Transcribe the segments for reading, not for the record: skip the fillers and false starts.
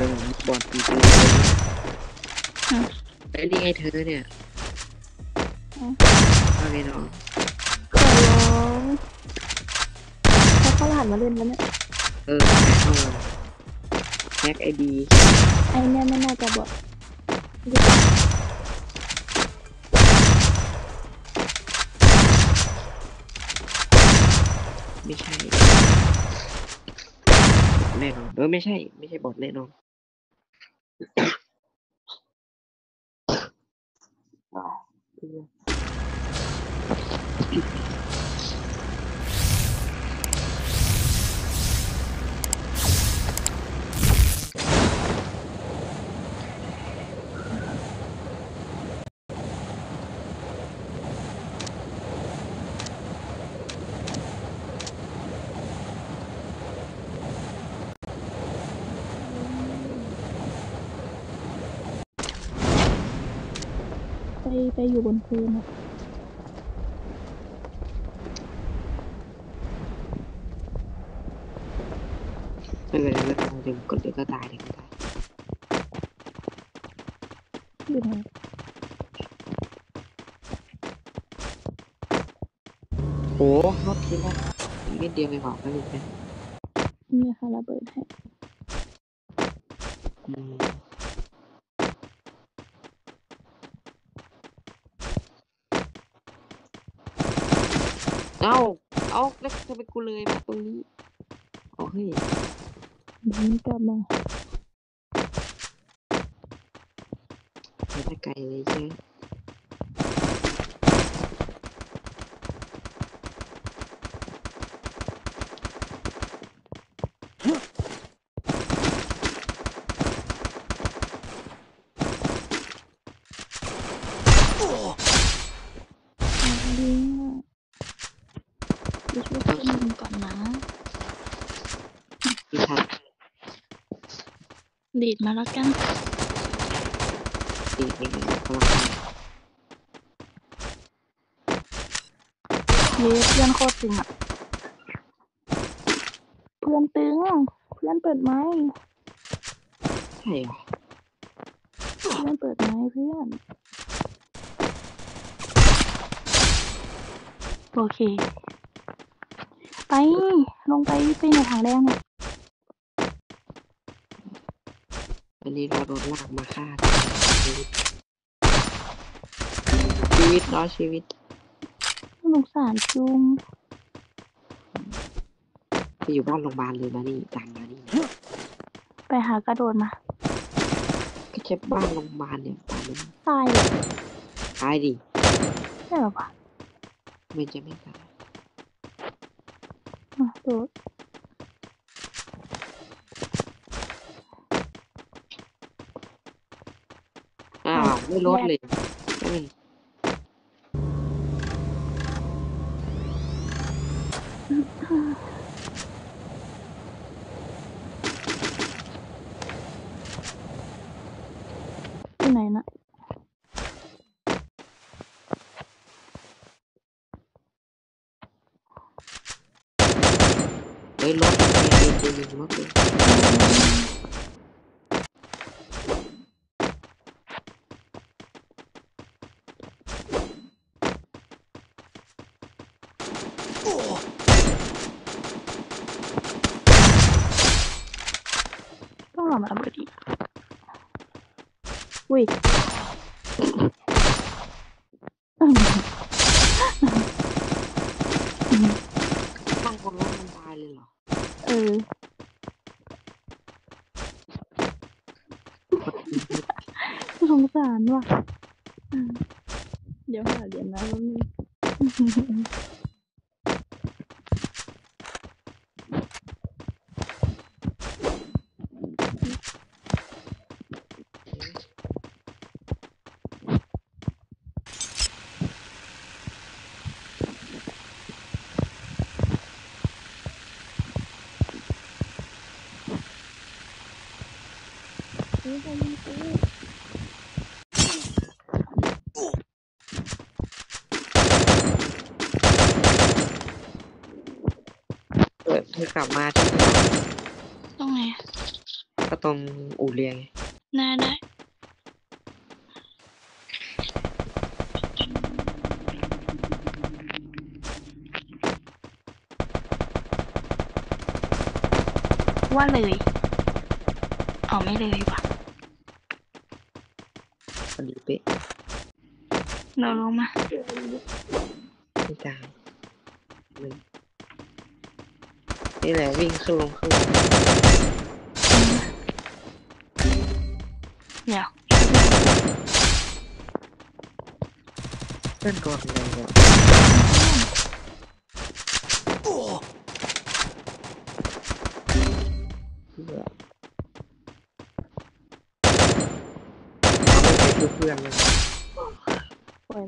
จะแบบบอดตีตัวไอ้นี่ไงเธอเนี่ยว่าไงน้องขอร้องเขาเข้ารหัสมาเล่นแล้วเนี่ยเข้ามาแฮกไอดีไอเนี่ยไม่น่าจะบอกไม่ใช่แน่นอนไม่ใช่บอทแน่นอนไปอยู่บนพื้นนะไม่เป็นไรไม่เป็นไรเดี๋ยวกดเดี๋ยวก็ตายอยู่ไหนโอ้รถทีละนิดเดียวไปบอกกันอีกนะเนี่ยค่ะระเบิดให้เอาแล้วทำไมกูเลยมาตรงนี้เฮ้ยนี่กลับมาไม่ไกลเลยใช่ไหมช่วยคนหนึ่งก่อนนะดีดมาแล้วกันดีดกำลังเย้เพื่อนโคตรตึงอ่ะเพื่อนตึงเพื่อนเปิดไม้ใช่เหรอเพื่อนเปิดไม้เพื่อนโอเคไปลงไปในถังแดงเนี่ยอันนี้เราโดนลากมาฆ่าชีวิตเนาะชีวิตสงสารจุงไปอยู่บ้านโรงพยาบาลเลยมานี่ตามมานี่ไปหากระโดดมาก็ใช่บ้านโรงพยาบาลเนี่ยตามมาตายเลยตายดิใช่หรอปะไม่จะไม่ตายโดดไม่ลดเลยที่ไหนนะรถจะยิงรถเลยต้องหามาระเบิดอีกอุ้ยตั้งคนรถมันตายเลยเหรอสงสารว่ะเดี๋ยวหาเหรียญนะแล้วนึงเธอกลับมาที่ต้องไงก็ตรงอู่เรียงได้ว่าเลยอ๋อไม่เลยว่ะพอดีเป๊ะเราลงมาไม่ตายนี่แหละวิ่งขึ้นลงเดี๋ยวเพื่อนโดนอะไรเนี่ยเพื่อไม่ไปช่วยเพื่อนเลยปล่อยไป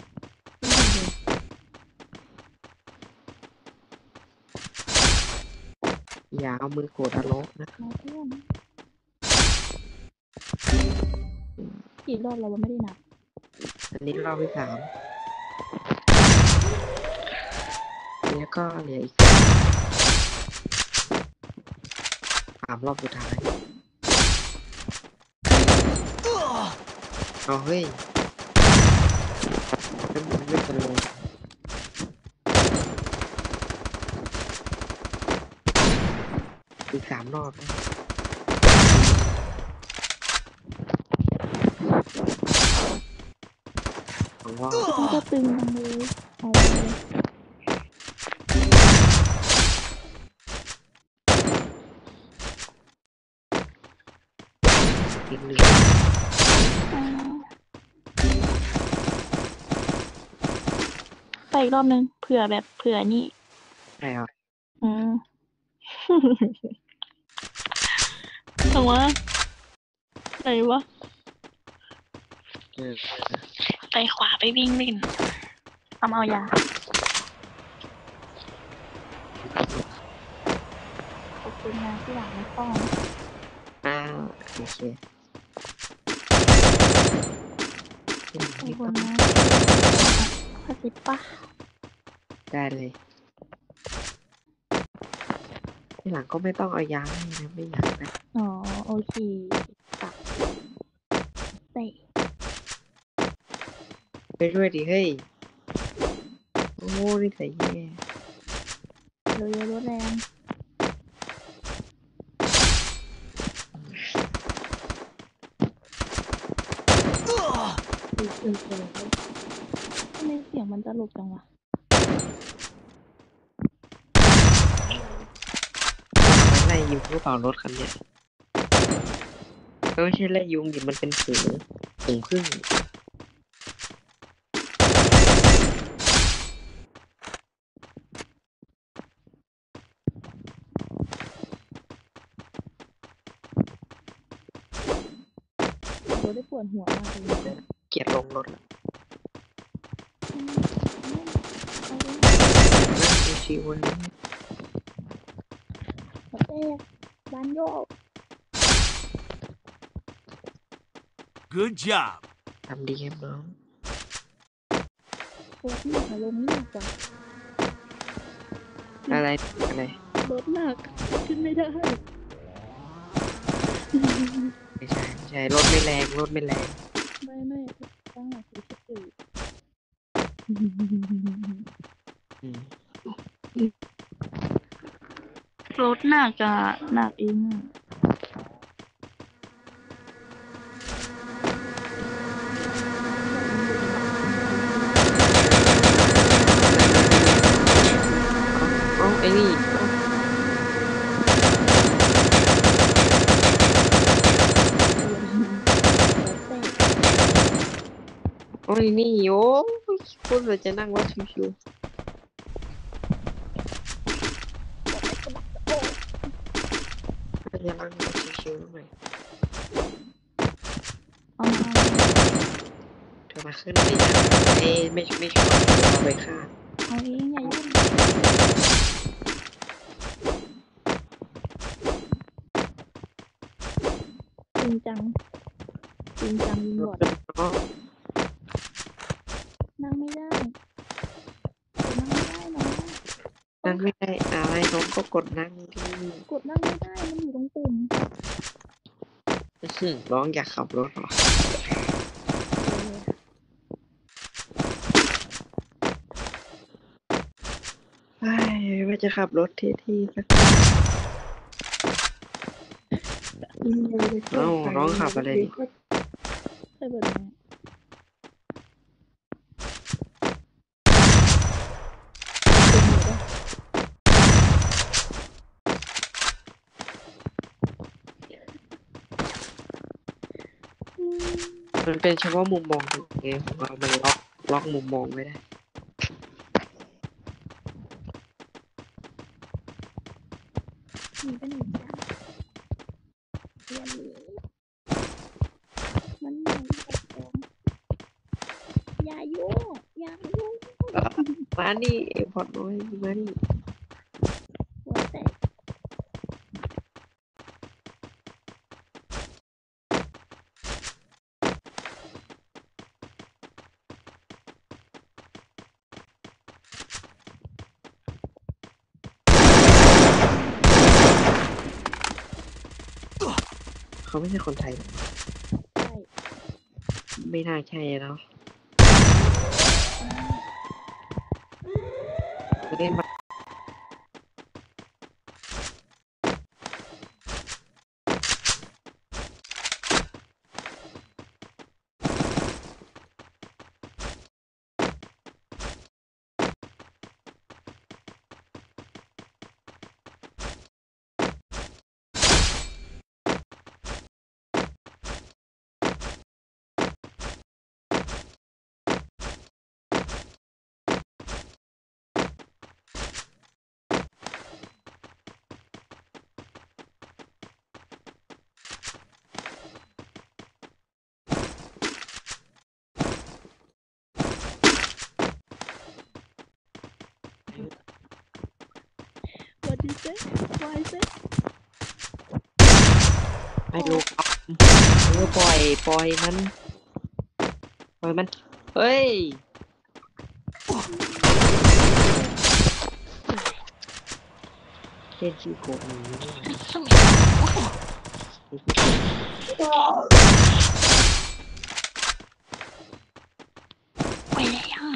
อย่าเอามือกดอารมณ์นะมาเพื่อนกี่รอบเราไม่ได้นับอันนี้รอบที่ 3แล้วก็เหลืออีก3 รอบสุดท้ายเอาเฮ้ยแล้วมันไม่เป็นลงอีก3 รอบนะ2 รอบมันก็ตึงจังเลยเอาเลยอีก1 ไปอีกรอบนึงเผื่อนี่ใช่ครับตรงวะไหนวะไปขวาไปวิ่งเล่นเอายาขอบคุณนะที่หลังไม่ต้องโอเคขอบคุณนะเข้าใจปะได้เลยที่หลังก็ไม่ต้องเอายาให้นะไม่อยากนะอ๋อโอเคตัดเตะไปด้วยดิเฮ้ยโอ้นี่ใส่แย่เร็วรถแรงทำไมเสียงมันตลกจังวะทำไมไล่ยุงหรือเปล่ารถคันเนี้ยไม่ใช่ไล่ยุงดิมันเป็นฝูงพึ่งโอ้ได้ปวดหัวมากเลยเกลียดลงรถแล้วนั่งชิวๆวันนี้เต้บ้านโยก Good job. ทำดีครับน้องรถหนักลงนี่หนักกว่าอะไรรถหนักขึ้นไม่ได้ไม่ใช่รถไม่แรงไม่ตั้งหลักเฉยรถหนักอะหนักเองอะไอ้นี่โอ้ยนี่โอ้ยคุณเราจะนั่งรถชิวๆจะนั่งรถชิวๆหน่อยเธอมาขึ้นดิไม่ชอบเอาไปฆ่าเอาเองอย่ายุ่งจริงจังยิงบอดนั่งไม่ได้นั่งไม่ได้อะไรน้องก็กดนั่งที่กดนั่งไม่ได้มันอยู่ตรงปุ่มน้องอยากขับรถเหรอว่าจะขับรถเท่ๆสักน้องขับอะไรดิเคยบ่นไหมมันเป็นเฉพาะมุมมองตัวเองของเรามันล็อกมุมมองไม่ได้มีเป็นอีกจ้ะอย่าหนีมันไม่ได้ตรงอย่ายุ่งอย่ายุ่งมานี่เอพอร์ตน้อยมานี่หัวแตกเขาไม่ใช่คนไทยหรอกใช่ไม่น่าใช่แล้วเล่นมา What is it Why is it ไม่รู้ครับปล่อยมันเฮ้ยเล่นขี้โกงอย่างนี้ไปแล้ว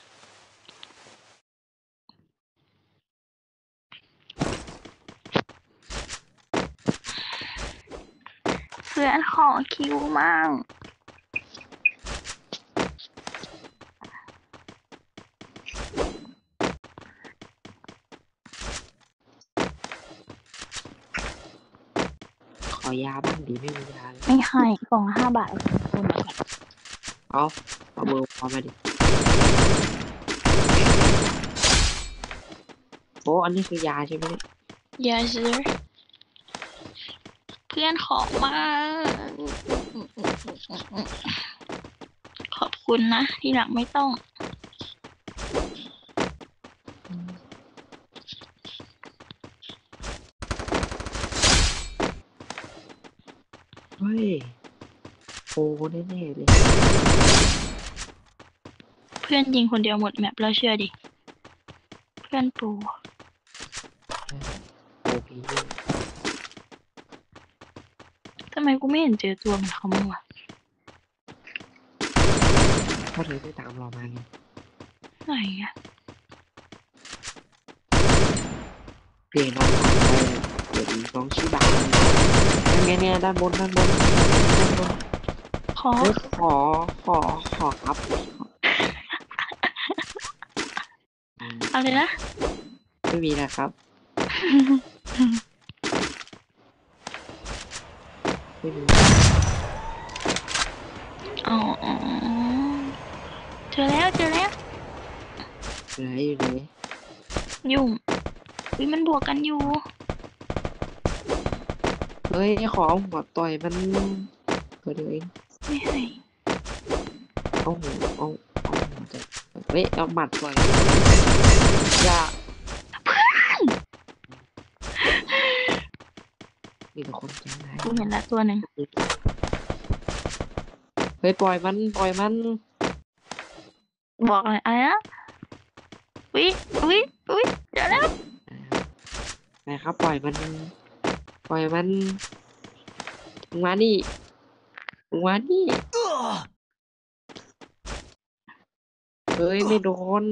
เพื่อนขอคิวมั่งขอยาบ้างดีไม่มียาเลยไม่ให้กล่องละ5 บาทคนละเอาเบอร์พอมาดิโอ้อันนี้คือยาใช่ไหมเนี่ย Yes sir เพื่อนขอมาขอบคุณนะที่หลังไม่ต้องเฮ้ยโอ้แน่ๆเลยเพื่อนยิงคนเดียวหมดแมปแล้วเชื่อดิเพื่อนปูโอ้พี่ทำไมกูไม่เห็นเจอตัวมันเขามั่งวะเพราะเธอไม่ตามเรามาไงไหนอะเปลี่ยนน้องไปเดี๋ยวน้องชื่อบาเนี่ยด้านบนขอเฮ้ยขอครับอะไรนะไม่มีนะครับไม่มีอ๋อเจอแล้วไหนอยู่ไหนยุ่งวิมันบวกกันอยู่เฮ้ยขอหัวต่อยมันตัวเดียวเองไม่ให้เอาหัวต่อยเฮ้ยเอาหมัดต่อยอย่ามีแต่คนใจร้ายกูเห็นละตัวหนึ่งเฮ้ยปล่อยมันบอกเลยอะไรนะวิเดี๋ยวแล้วนะครับปล่อยมันมานี่มานี่เฮ้ยไม่โดน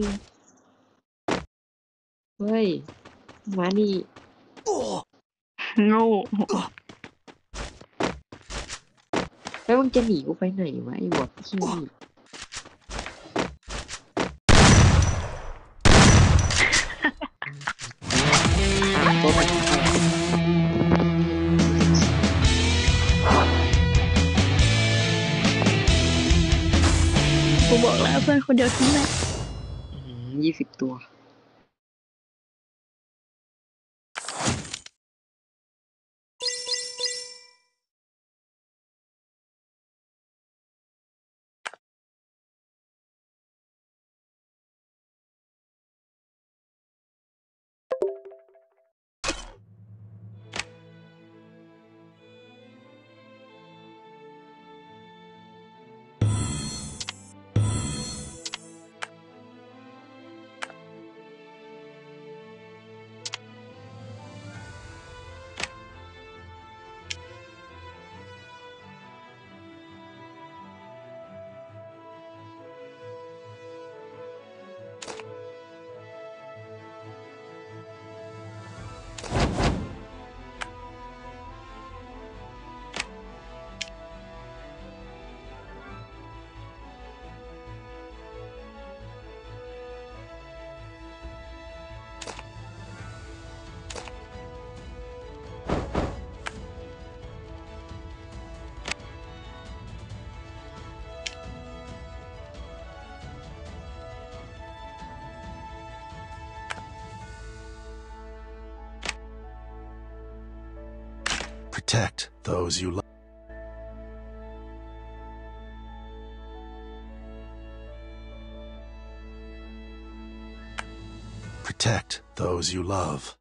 เฮ้ยมานี่โง่แล้วมึงจะหนีกูไปไหนวะไอ้บอทขี้นี่ตัวมันกูบอกแล้วเพื่อนคนเดียวทิ้งแหละ 20 ตัว Protect those you love. Protect those you love.